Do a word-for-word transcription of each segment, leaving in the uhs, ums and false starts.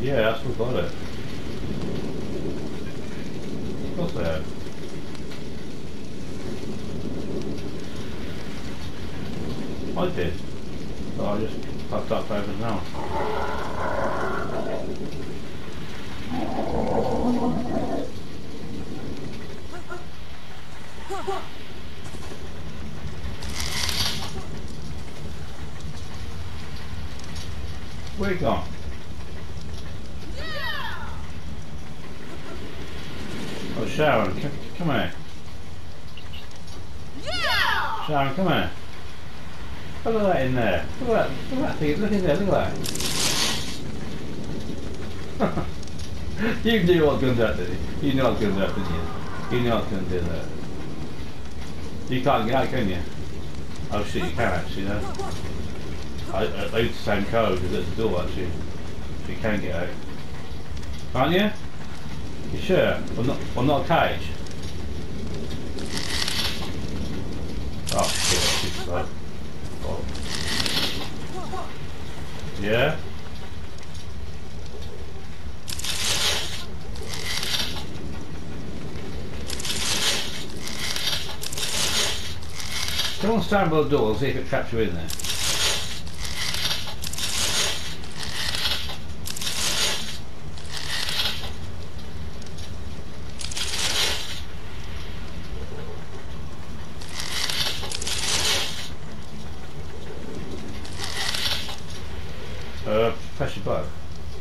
Yeah, I still got it. Of course I have. I did. So I just popped up over now. Where you gone? Oh, Sharon, come, come here. Sharon, come here. Look at that in there. Look at that. Look at that thing. Look in there. Look at that. You knew I was going to do that, didn't you? You knew I was going to do that, didn't you? You knew I was going to do that. You can't get out, can you? Oh shit, you can actually, no? I, I, I use the same code as at the door actually. So you can get out. Can't you? You sure? Well, not, well, not a cage. Oh shit, that's too slow. Oh. Yeah? Come on, stand by the door and see if it traps you in there. Uh, press your button.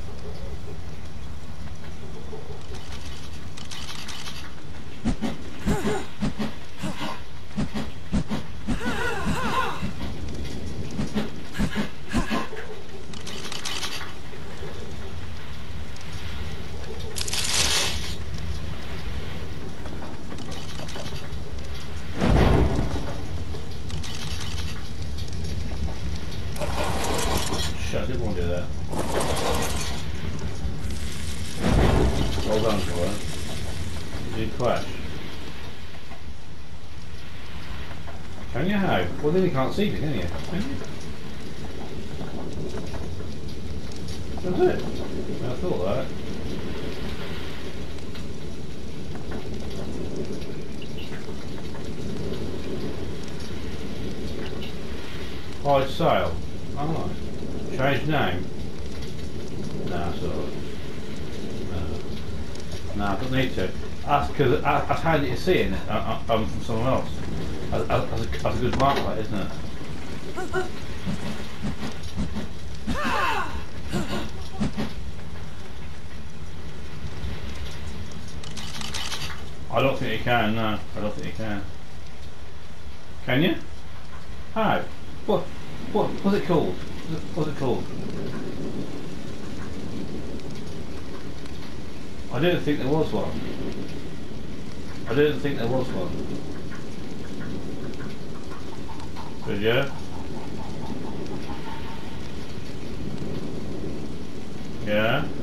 Shit, I didn't want to do that. Hold on to it. Did you crash? Can you how? Well then you can't see it, can you? Can you? That's it. I thought that. Hide sail. Oh. Change name? No, that's alright. No. No, I don't need to. That's because that's how you're seeing it uh, um, from someone else. That's, that's, a, that's a good mark, that, isn't it? I don't think you can, no. I don't think you can. Can you? How? What? What? What's it called? What's it called? I didn't think there was one. I didn't think there was one. Did you? Yeah?